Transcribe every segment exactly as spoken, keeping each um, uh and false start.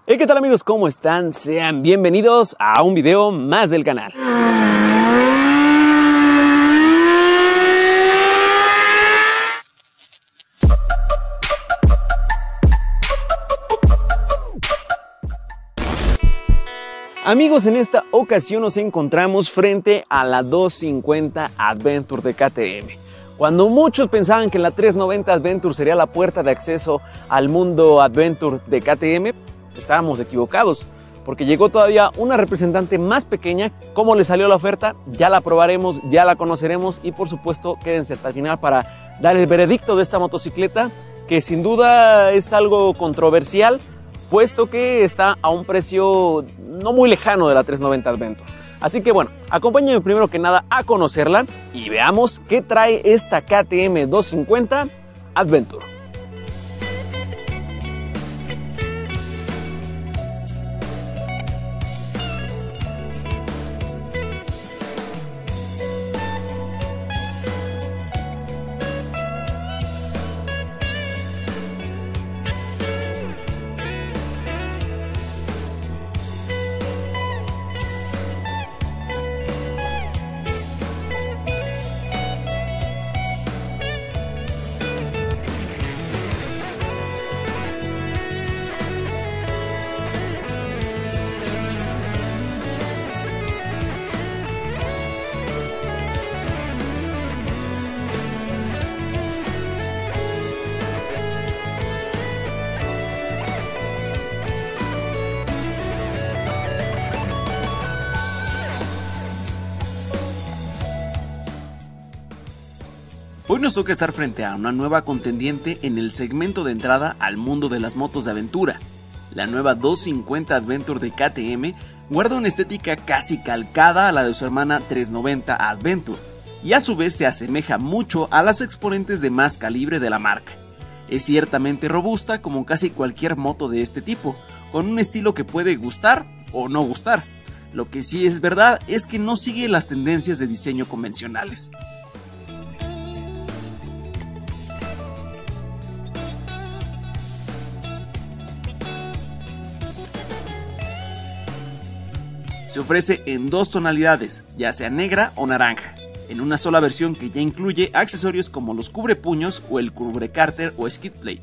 Hey, ¿qué tal amigos? ¿Cómo están? Sean bienvenidos a un video más del canal. Amigos, en esta ocasión nos encontramos frente a la doscientos cincuenta Adventure de K T M. Cuando muchos pensaban que la trescientos noventa Adventure sería la puerta de acceso al mundo Adventure de K T M, estábamos equivocados, porque llegó todavía una representante más pequeña. ¿Cómo le salió la oferta? Ya la probaremos, ya la conoceremos y por supuesto quédense hasta el final para dar el veredicto de esta motocicleta, que sin duda es algo controversial, puesto que está a un precio no muy lejano de la trescientos noventa Adventure. Así que bueno, acompáñenme primero que nada a conocerla y veamos qué trae esta K T M doscientos cincuenta Adventure. Hoy nos toca estar frente a una nueva contendiente en el segmento de entrada al mundo de las motos de aventura. La nueva doscientos cincuenta Adventure de K T M guarda una estética casi calcada a la de su hermana trescientos noventa Adventure y a su vez se asemeja mucho a las exponentes de más calibre de la marca. Es ciertamente robusta como casi cualquier moto de este tipo, con un estilo que puede gustar o no gustar. Lo que sí es verdad es que no sigue las tendencias de diseño convencionales. Se ofrece en dos tonalidades, ya sea negra o naranja, en una sola versión que ya incluye accesorios como los cubrepuños o el cubrecárter o skid plate.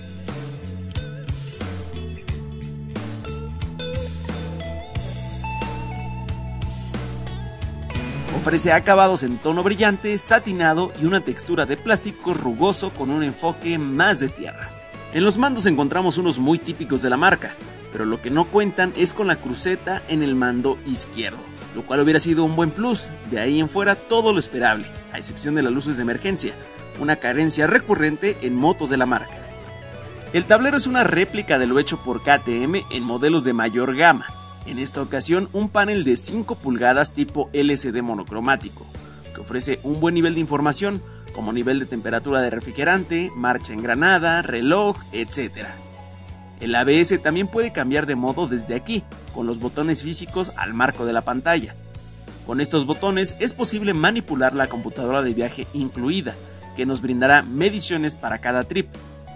Ofrece acabados en tono brillante, satinado y una textura de plástico rugoso con un enfoque más de tierra. En los mandos encontramos unos muy típicos de la marca, pero lo que no cuentan es con la cruceta en el mando izquierdo, lo cual hubiera sido un buen plus. De ahí en fuera todo lo esperable, a excepción de las luces de emergencia, una carencia recurrente en motos de la marca. El tablero es una réplica de lo hecho por K T M en modelos de mayor gama, en esta ocasión un panel de cinco pulgadas tipo L C D monocromático, que ofrece un buen nivel de información, como nivel de temperatura de refrigerante, marcha engranada, reloj, etcétera. El A B S también puede cambiar de modo desde aquí, con los botones físicos al marco de la pantalla. Con estos botones es posible manipular la computadora de viaje incluida, que nos brindará mediciones para cada trip.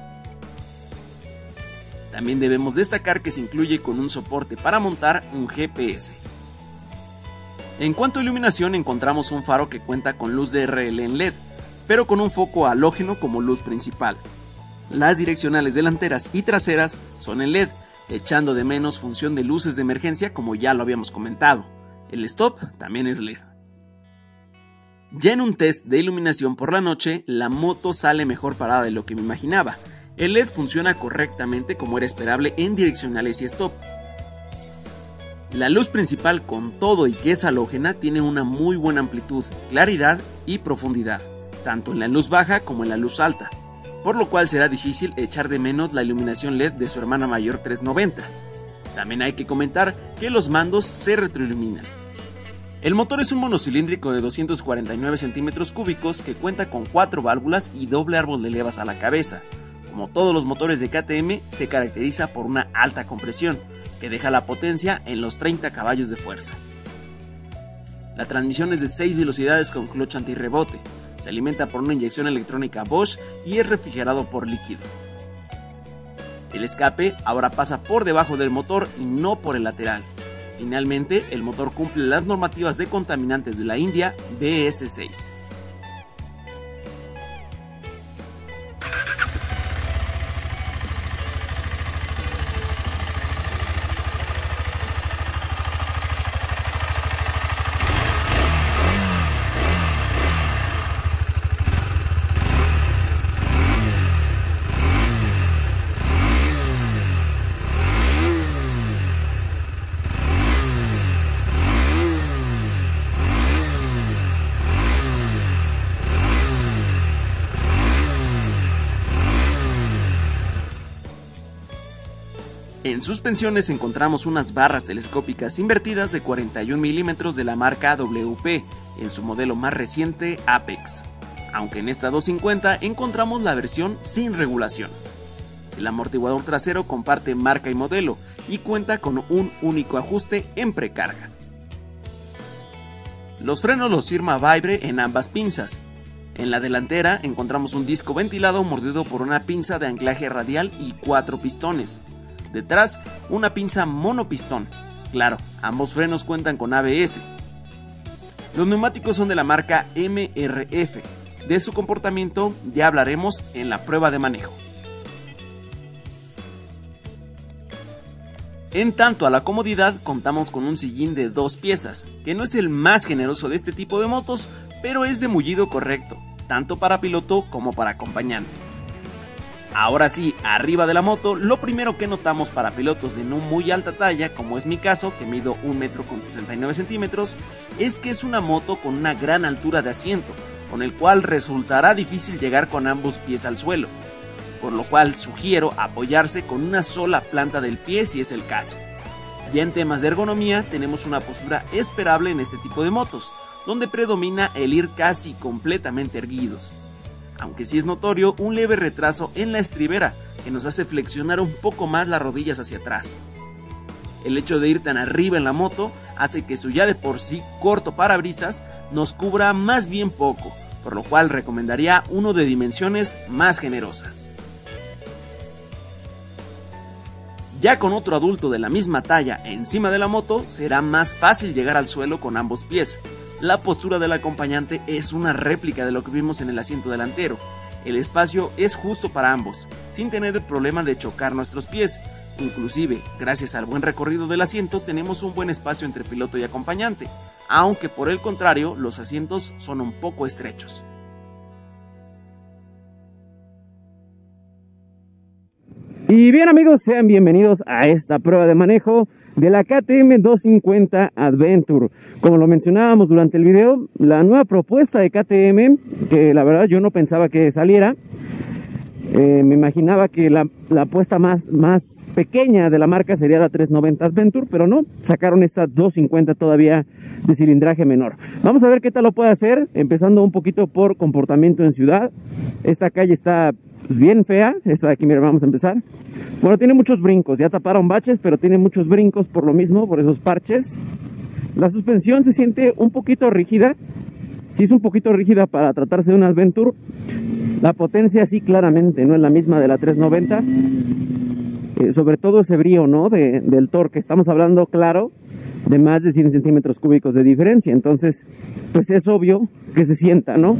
También debemos destacar que se incluye con un soporte para montar un G P S. En cuanto a iluminación, encontramos un faro que cuenta con luz de R L en L E D, pero con un foco halógeno como luz principal. Las direccionales delanteras y traseras son en L E D, echando de menos función de luces de emergencia como ya lo habíamos comentado. El stop también es L E D. Ya en un test de iluminación por la noche, la moto sale mejor parada de lo que me imaginaba. El L E D funciona correctamente como era esperable en direccionales y stop. La luz principal, con todo y que es halógena, tiene una muy buena amplitud, claridad y profundidad, tanto en la luz baja como en la luz alta, por lo cual será difícil echar de menos la iluminación L E D de su hermana mayor trescientos noventa. También hay que comentar que los mandos se retroiluminan. El motor es un monocilíndrico de doscientos cuarenta y nueve centímetros cúbicos que cuenta con cuatro válvulas y doble árbol de levas a la cabeza. Como todos los motores de K T M, se caracteriza por una alta compresión, que deja la potencia en los treinta caballos de fuerza. La transmisión es de seis velocidades con clutch antirrebote. Se alimenta por una inyección electrónica Bosch y es refrigerado por líquido. El escape ahora pasa por debajo del motor y no por el lateral. Finalmente, el motor cumple las normativas de contaminantes de la India B S seis. En suspensiones encontramos unas barras telescópicas invertidas de cuarenta y un milímetros de la marca W P, en su modelo más reciente Apex, aunque en esta doscientos cincuenta encontramos la versión sin regulación. El amortiguador trasero comparte marca y modelo y cuenta con un único ajuste en precarga. Los frenos los firma Vibre en ambas pinzas. En la delantera encontramos un disco ventilado mordido por una pinza de anclaje radial y cuatro pistones. Detrás, una pinza monopistón. Claro, ambos frenos cuentan con A B S. Los neumáticos son de la marca M R F. De su comportamiento ya hablaremos en la prueba de manejo. En tanto a la comodidad, contamos con un sillín de dos piezas, que no es el más generoso de este tipo de motos, pero es de mullido correcto, tanto para piloto como para acompañante. Ahora sí, arriba de la moto, lo primero que notamos para pilotos de no muy alta talla, como es mi caso, que mido un metro con sesenta y nueve centímetros, es que es una moto con una gran altura de asiento, con el cual resultará difícil llegar con ambos pies al suelo, por lo cual sugiero apoyarse con una sola planta del pie si es el caso. Ya en temas de ergonomía, tenemos una postura esperable en este tipo de motos, donde predomina el ir casi completamente erguidos. Aunque sí es notorio un leve retraso en la estribera que nos hace flexionar un poco más las rodillas hacia atrás. El hecho de ir tan arriba en la moto hace que su ya de por sí corto parabrisas nos cubra más bien poco, por lo cual recomendaría uno de dimensiones más generosas. Ya con otro adulto de la misma talla encima de la moto será más fácil llegar al suelo con ambos pies. La postura del acompañante es una réplica de lo que vimos en el asiento delantero. El espacio es justo para ambos, sin tener el problema de chocar nuestros pies. Inclusive, gracias al buen recorrido del asiento, tenemos un buen espacio entre piloto y acompañante, aunque por el contrario, los asientos son un poco estrechos. Y bien amigos, sean bienvenidos a esta prueba de manejo de la K T M doscientos cincuenta Adventure. Como lo mencionábamos durante el video, la nueva propuesta de K T M, que la verdad yo no pensaba que saliera. Eh, me imaginaba que la, la apuesta más, más pequeña de la marca sería la trescientos noventa Adventure, pero no, sacaron esta doscientos cincuenta todavía de cilindraje menor. Vamos a ver qué tal lo puede hacer, empezando un poquito por comportamiento en ciudad. Esta calle está pues bien fea, esta de aquí, mira, vamos a empezar. Bueno, tiene muchos brincos, ya taparon baches, pero tiene muchos brincos por lo mismo, por esos parches. La suspensión se siente un poquito rígida, sí es un poquito rígida para tratarse de una Adventure. La potencia sí claramente no es la misma de la trescientos noventa, eh, sobre todo ese brío, ¿no? De, del torque, estamos hablando, claro, de más de cien centímetros cúbicos de diferencia, entonces pues es obvio que se sienta, ¿no?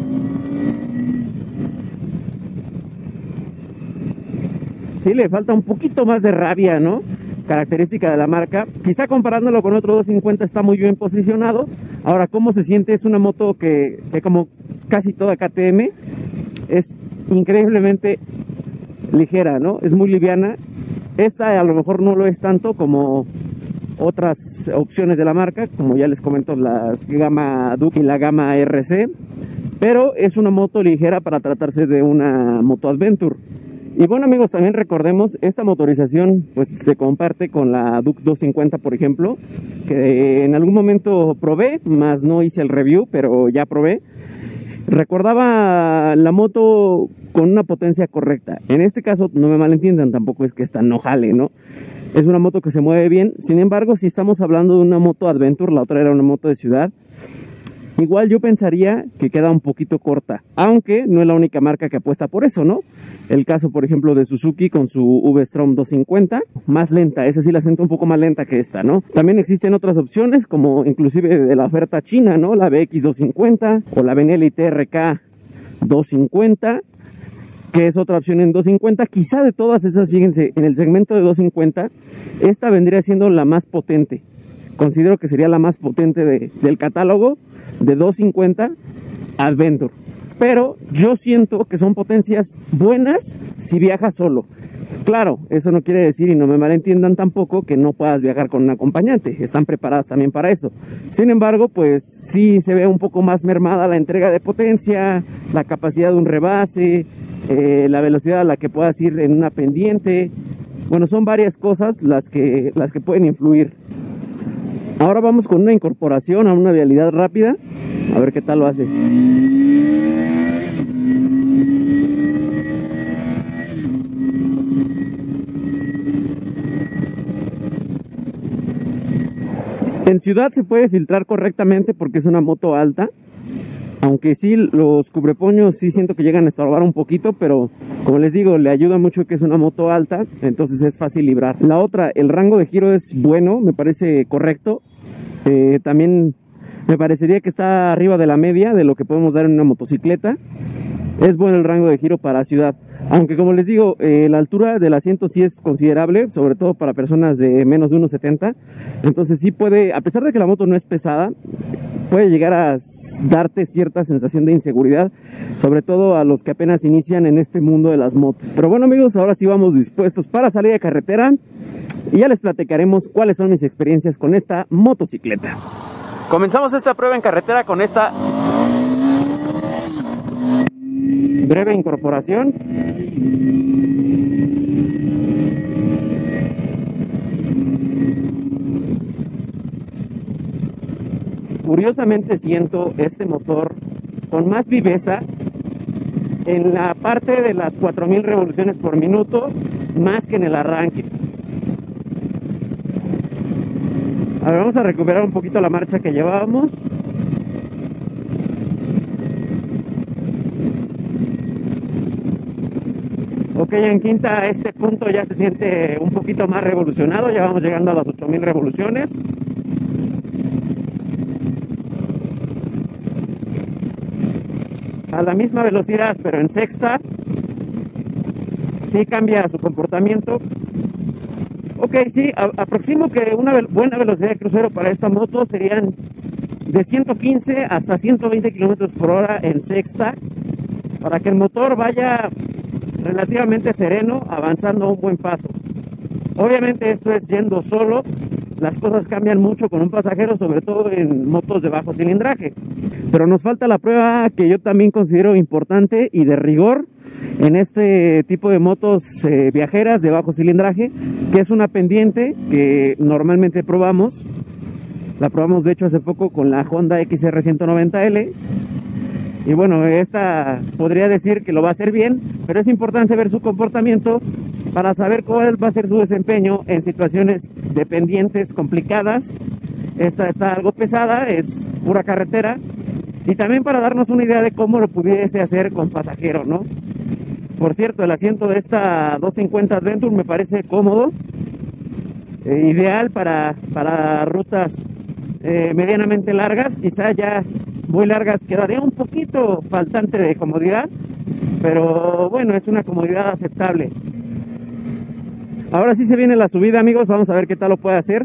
Sí, le falta un poquito más de rabia, ¿no? Característica de la marca. Quizá comparándolo con otro doscientos cincuenta está muy bien posicionado. Ahora, ¿cómo se siente? Es una moto que, que como casi toda K T M, es increíblemente ligera, ¿no? Es muy liviana. Esta a lo mejor no lo es tanto como otras opciones de la marca, como ya les comento, las gama Duke y la gama R C, pero es una moto ligera para tratarse de una moto Adventure. Y bueno amigos, también recordemos, esta motorización pues se comparte con la Duke doscientos cincuenta, por ejemplo, que en algún momento probé, más no hice el review, pero ya probé. Recordaba la moto con una potencia correcta. En este caso, no me malentiendan, tampoco es que esta no jale, ¿no? Es una moto que se mueve bien. Sin embargo, si estamos hablando de una moto Adventure, la otra era una moto de ciudad, igual yo pensaría que queda un poquito corta, aunque no es la única marca que apuesta por eso, ¿no? El caso, por ejemplo, de Suzuki con su V-Strom doscientos cincuenta, más lenta, esa sí la siento un poco más lenta que esta, ¿no? También existen otras opciones, como inclusive de la oferta china, ¿no? La B X doscientos cincuenta o la Benelli T R K doscientos cincuenta, que es otra opción en doscientos cincuenta. Quizá de todas esas, fíjense, en el segmento de doscientos cincuenta, esta vendría siendo la más potente. Considero que sería la más potente de, del catálogo de doscientos cincuenta Adventure. Pero yo siento que son potencias buenas si viajas solo. Claro, eso no quiere decir, y no me malentiendan tampoco, que no puedas viajar con un acompañante. Están preparadas también para eso. Sin embargo, pues sí se ve un poco más mermada la entrega de potencia, la capacidad de un rebase, eh, la velocidad a la que puedas ir en una pendiente. Bueno, son varias cosas las que, las que pueden influir. Ahora vamos con una incorporación a una vialidad rápida, a ver qué tal lo hace. En ciudad se puede filtrar correctamente porque es una moto alta, aunque sí los cubrepuños sí siento que llegan a estorbar un poquito, pero como les digo, le ayuda mucho que es una moto alta, entonces es fácil librar. La otra, el rango de giro es bueno, me parece correcto. Eh, también me parecería que está arriba de la media de lo que podemos dar en una motocicleta. Es bueno el rango de giro para ciudad, aunque como les digo, eh, la altura del asiento sí es considerable, sobre todo para personas de menos de uno setenta. Entonces sí puede, a pesar de que la moto no es pesada, puede llegar a darte cierta sensación de inseguridad, sobre todo a los que apenas inician en este mundo de las motos. Pero bueno amigos, ahora sí vamos dispuestos para salir a carretera y ya les platicaremos cuáles son mis experiencias con esta motocicleta. Comenzamos esta prueba en carretera con esta breve incorporación. Curiosamente siento este motor con más viveza en la parte de las cuatro mil revoluciones por minuto, más que en el arranque. A ver, vamos a recuperar un poquito la marcha que llevábamos. Ok, en quinta a este punto ya se siente un poquito más revolucionado, ya vamos llegando a las ocho mil revoluciones. A la misma velocidad, pero en sexta sí cambia su comportamiento. Ok, sí, a, aproximo que una ve buena velocidad de crucero para esta moto serían de ciento quince hasta ciento veinte kilómetros por hora en sexta, para que el motor vaya relativamente sereno, avanzando a un buen paso. Obviamente esto es yendo solo, las cosas cambian mucho con un pasajero, sobre todo en motos de bajo cilindraje. Pero nos falta la prueba que yo también considero importante y de rigor en este tipo de motos eh, viajeras de bajo cilindraje, que es una pendiente que normalmente probamos. La probamos de hecho hace poco con la Honda X R ciento noventa L. Y bueno, esta podría decir que lo va a hacer bien, pero es importante ver su comportamiento para saber cuál va a ser su desempeño en situaciones de pendientes complicadas. Esta está algo pesada, es pura carretera, y también para darnos una idea de cómo lo pudiese hacer con pasajero, ¿no? Por cierto, el asiento de esta doscientos cincuenta Adventure me parece cómodo, eh, ideal para, para rutas eh, medianamente largas. Quizá ya muy largas quedaría un poquito faltante de comodidad, pero bueno, es una comodidad aceptable. Ahora sí se viene la subida amigos, vamos a ver qué tal lo puede hacer.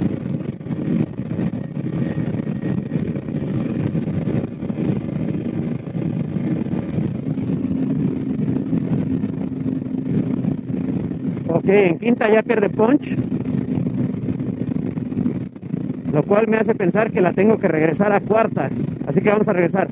Ok, en quinta ya pierde punch, lo cual me hace pensar que la tengo que regresar a cuarta, así que vamos a regresar.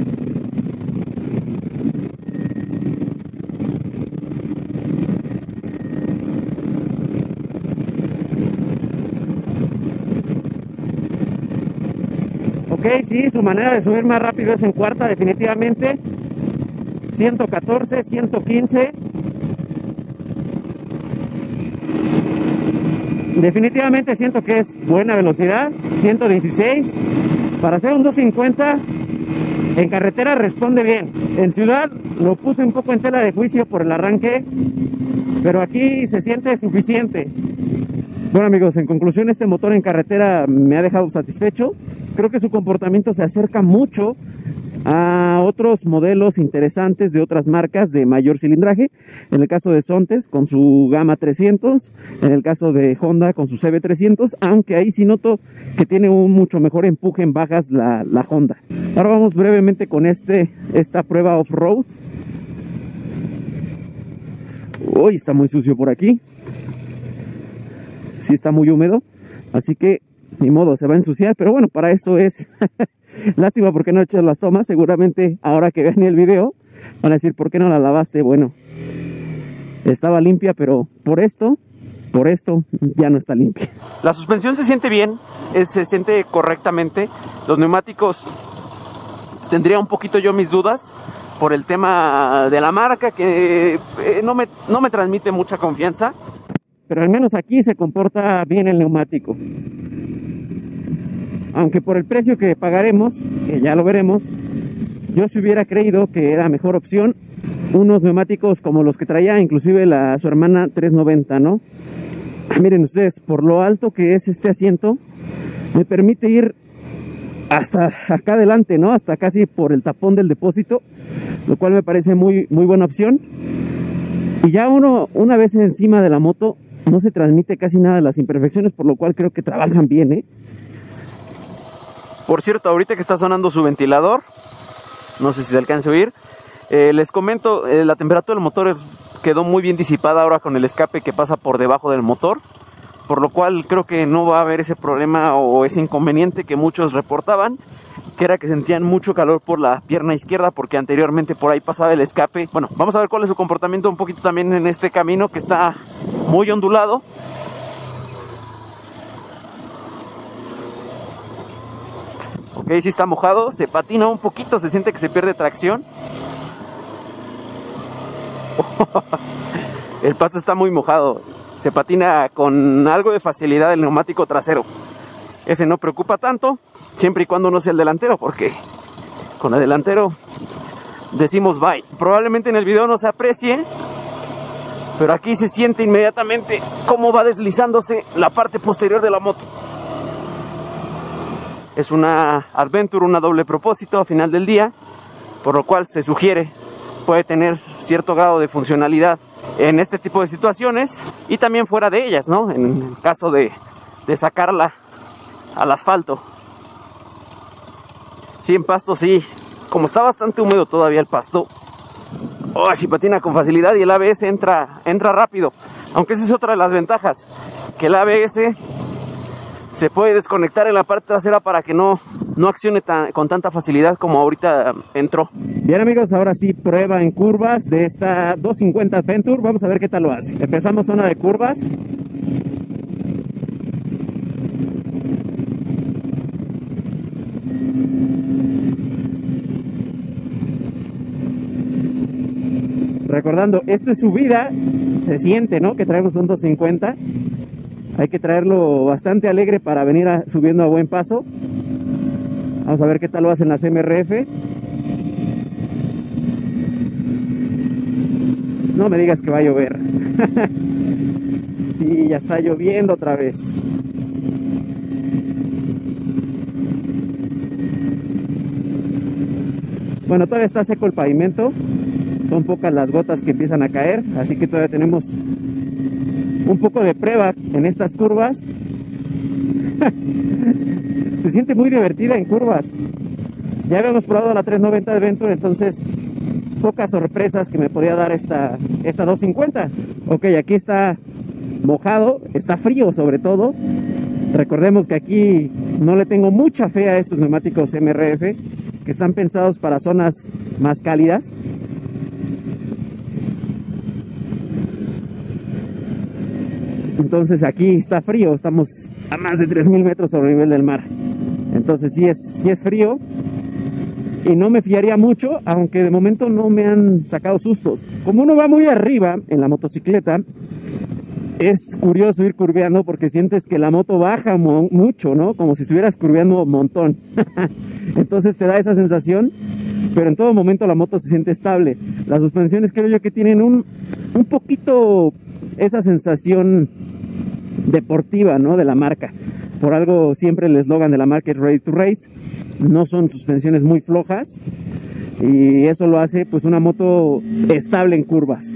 Ok, sí, su manera de subir más rápido es en cuarta definitivamente. ciento catorce, ciento quince. definitivamente siento que es buena velocidad, ciento dieciséis. Para hacer un doscientos cincuenta en carretera responde bien. En ciudad lo puse un poco en tela de juicio por el arranque, pero aquí se siente suficiente. Bueno amigos, en conclusión, este motor en carretera me ha dejado satisfecho. Creo que su comportamiento se acerca mucho a otros modelos interesantes de otras marcas de mayor cilindraje. En el caso de Sontes con su Gama trescientos, en el caso de Honda con su C B trescientos, aunque ahí sí noto que tiene un mucho mejor empuje en bajas la, la Honda. Ahora vamos brevemente con este, esta prueba off-road. Uy, está muy sucio por aquí. Sí está muy húmedo, así que ni modo, se va a ensuciar, pero bueno, para eso es. Lástima porque no he hecho las tomas. Seguramente ahora que vean el video van a decir, ¿por qué no la lavaste? Bueno, estaba limpia, pero por esto, por esto ya no está limpia. La suspensión se siente bien, es, se siente correctamente. Los neumáticos, tendría un poquito yo mis dudas por el tema de la marca, que eh, no, me, no me transmite mucha confianza. Pero al menos aquí se comporta bien el neumático. Aunque por el precio que pagaremos, que ya lo veremos, yo si hubiera creído que era mejor opción unos neumáticos como los que traía inclusive la, su hermana trescientos noventa, ¿no? Miren ustedes, por lo alto que es este asiento, me permite ir hasta acá adelante, ¿no? Hasta casi por el tapón del depósito, lo cual me parece muy, muy buena opción. Y ya uno, una vez encima de la moto, no se transmite casi nada de las imperfecciones, por lo cual creo que trabajan bien, ¿eh? Por cierto, ahorita que está sonando su ventilador, no sé si se alcanza a oír, eh, les comento, eh, la temperatura del motor quedó muy bien disipada ahora con el escape que pasa por debajo del motor, por lo cual creo que no va a haber ese problema o ese inconveniente que muchos reportaban, que era que sentían mucho calor por la pierna izquierda porque anteriormente por ahí pasaba el escape. Bueno, vamos a ver cuál es su comportamiento un poquito también en este camino que está muy ondulado. Ok, sí está mojado, se patina un poquito, se siente que se pierde tracción. El pasto está muy mojado, se patina con algo de facilidad el neumático trasero. Ese no preocupa tanto, siempre y cuando no sea el delantero, porque con el delantero decimos bye. Probablemente en el video no se aprecie, pero aquí se siente inmediatamente cómo va deslizándose la parte posterior de la moto. Es una Adventure, una doble propósito a final del día, por lo cual se sugiere puede tener cierto grado de funcionalidad en este tipo de situaciones y también fuera de ellas, ¿no? En el caso de, de sacarla al asfalto. Sí, en pasto sí, como está bastante húmedo todavía el pasto, oh, sí patina con facilidad y el A B S entra, entra rápido. Aunque esa es otra de las ventajas, que el A B S se puede desconectar en la parte trasera para que no, no accione tan, con tanta facilidad como ahorita entró. Bien amigos, ahora sí prueba en curvas de esta doscientos cincuenta Adventure. Vamos a ver qué tal lo hace. Empezamos zona de curvas. Recordando, esto es subida, se siente, ¿no? Que traemos un doscientos cincuenta. Hay que traerlo bastante alegre para venir a, subiendo a buen paso. Vamos a ver qué tal lo hacen las M R F. No me digas que va a llover. Sí, ya está lloviendo otra vez. Bueno, todavía está seco el pavimento. Son pocas las gotas que empiezan a caer, así que todavía tenemos un poco de prueba en estas curvas. Se siente muy divertida en curvas. Ya habíamos probado la trescientos noventa Adventure, entonces pocas sorpresas que me podía dar esta, esta doscientos cincuenta. Ok, aquí está mojado, está frío sobre todo. Recordemos que aquí no le tengo mucha fe a estos neumáticos M R F, que están pensados para zonas más cálidas. Entonces aquí está frío, estamos a más de tres mil metros sobre el nivel del mar. Entonces sí es, sí es frío y no me fiaría mucho, aunque de momento no me han sacado sustos. Como uno va muy arriba en la motocicleta, es curioso ir curveando porque sientes que la moto baja mucho, ¿no? Como si estuvieras curveando un montón. Entonces te da esa sensación, pero en todo momento la moto se siente estable. Las suspensiones creo yo que tienen un, un poquito esa sensación deportiva, ¿no? De la marca. Por algo siempre el eslogan de la marca es Ready to Race. No son suspensiones muy flojas y eso lo hace pues una moto estable en curvas.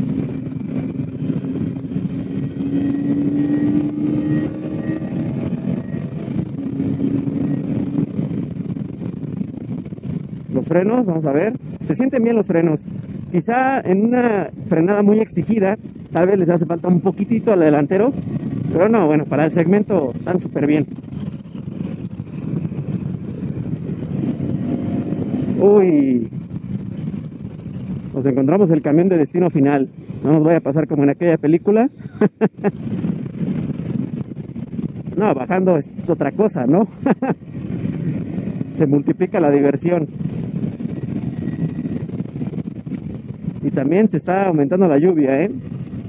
Los frenos, vamos a ver, se sienten bien los frenos. Quizá en una frenada muy exigida tal vez les hace falta un poquitito al delantero, pero no, bueno, para el segmento están súper bien. Uy, nos encontramos el camión de destino final. No nos vaya a pasar como en aquella película. No, bajando es otra cosa, ¿no? Se multiplica la diversión. Y también se está aumentando la lluvia, ¿eh?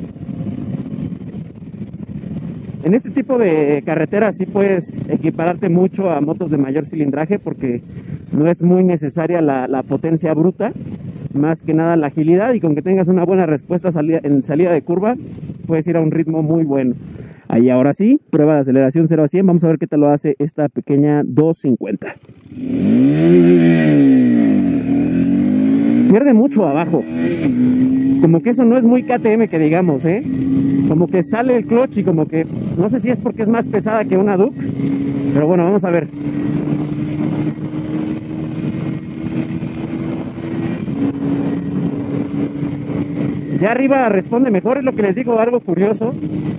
En este tipo de carreteras sí puedes equipararte mucho a motos de mayor cilindraje porque no es muy necesaria la, la potencia bruta, más que nada la agilidad, y con que tengas una buena respuesta salida, en salida de curva, puedes ir a un ritmo muy bueno. Ahí ahora sí, prueba de aceleración cero a cien, vamos a ver qué tal lo hace esta pequeña doscientos cincuenta. Pierde mucho abajo, como que eso no es muy K T M que digamos, ¿eh? Como que sale el clutch y como que, no sé si es porque es más pesada que una Duke, pero bueno, vamos a ver. Ya arriba responde mejor, es lo que les digo, algo curioso.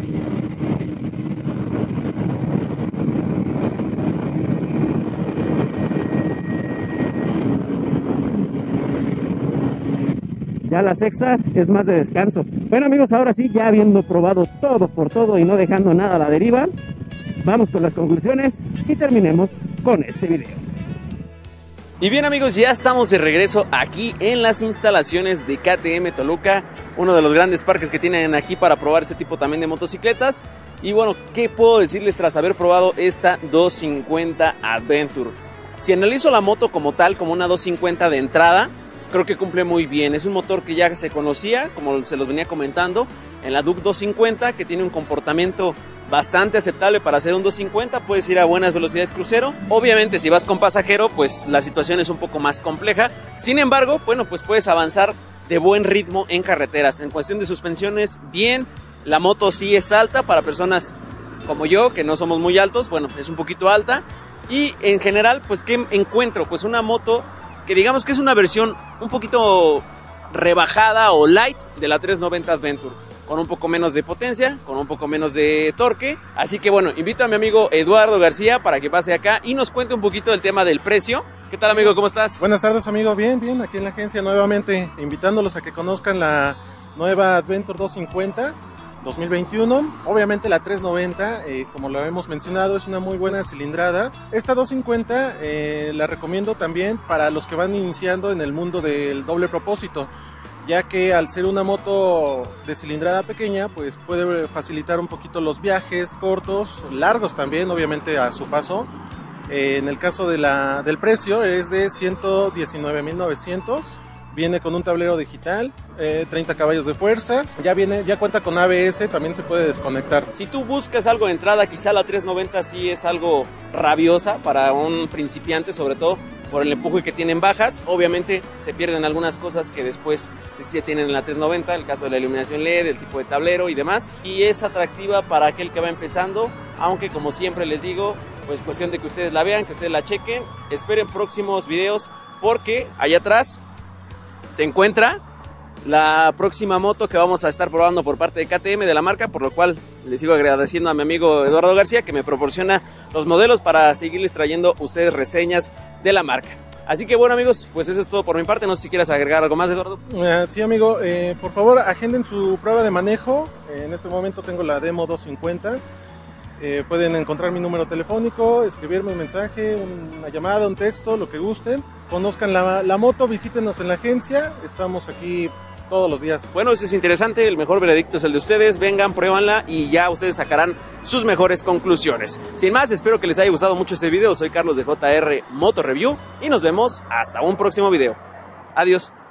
Ya la sexta es más de descanso. Bueno amigos, ahora sí, ya habiendo probado todo por todo y no dejando nada a la deriva, vamos con las conclusiones y terminemos con este video. Y bien amigos, ya estamos de regreso aquí en las instalaciones de K T M Toluca, uno de los grandes parques que tienen aquí para probar este tipo también de motocicletas. Y bueno, ¿qué puedo decirles tras haber probado esta doscientos cincuenta Adventure? Si analizo la moto como tal, como una doscientos cincuenta de entrada, creo que cumple muy bien. Es un motor que ya se conocía, como se los venía comentando, en la Duke doscientos cincuenta, que tiene un comportamiento bastante aceptable para hacer un doscientos cincuenta. Puedes ir a buenas velocidades crucero. Obviamente si vas con pasajero, pues la situación es un poco más compleja. Sin embargo, bueno, pues puedes avanzar de buen ritmo en carreteras. En cuestión de suspensiones, bien. La moto sí es alta para personas como yo, que no somos muy altos. Bueno, es un poquito alta. Y en general, pues ¿qué encuentro? Pues una moto que digamos que es una versión un poquito rebajada o light de la trescientos noventa Adventure, con un poco menos de potencia, con un poco menos de torque. Así que bueno, invito a mi amigo Eduardo García para que pase acá y nos cuente un poquito del tema del precio. ¿Qué tal amigo? ¿Cómo estás? Buenas tardes amigo, bien, bien, aquí en la agencia nuevamente, invitándolos a que conozcan la nueva Adventure doscientos cincuenta dos mil veintiuno. Obviamente la trescientos noventa, eh, como lo hemos mencionado, es una muy buena cilindrada. Esta doscientos cincuenta eh, la recomiendo también para los que van iniciando en el mundo del doble propósito, ya que al ser una moto de cilindrada pequeña, pues puede facilitar un poquito los viajes cortos, largos también, obviamente a su paso. Eh, en el caso de la, del precio es de ciento diecinueve mil novecientos. Viene con un tablero digital, eh, treinta caballos de fuerza, ya viene, ya cuenta con A B S, también se puede desconectar. Si tú buscas algo de entrada, quizá la trescientos noventa sí es algo rabiosa para un principiante, sobre todo por el empuje que tienen bajas. Obviamente se pierden algunas cosas que después sí, sí tienen en la trescientos noventa, el caso de la iluminación L E D, el tipo de tablero y demás. Y es atractiva para aquel que va empezando, aunque como siempre les digo, pues cuestión de que ustedes la vean, que ustedes la chequen. Esperen próximos videos porque allá atrás se encuentra la próxima moto que vamos a estar probando por parte de K T M, de la marca, por lo cual les sigo agradeciendo a mi amigo Eduardo García que me proporciona los modelos para seguirles trayendo ustedes reseñas de la marca. Así que bueno amigos, pues eso es todo por mi parte. No sé si quieras agregar algo más, Eduardo. Uh, sí amigo, eh, por favor agenden su prueba de manejo. Eh, en este momento tengo la demo doscientos cincuenta. Eh, pueden encontrar mi número telefónico, escribirme un mensaje, una llamada, un texto, lo que gusten. Conozcan la, la moto, visítenos en la agencia. Estamos aquí todos los días. Bueno, eso es interesante, el mejor veredicto es el de ustedes, vengan, pruébanla y ya ustedes sacarán sus mejores conclusiones. Sin más, espero que les haya gustado mucho este video, soy Carlos de J R Moto Review y nos vemos hasta un próximo video. Adiós.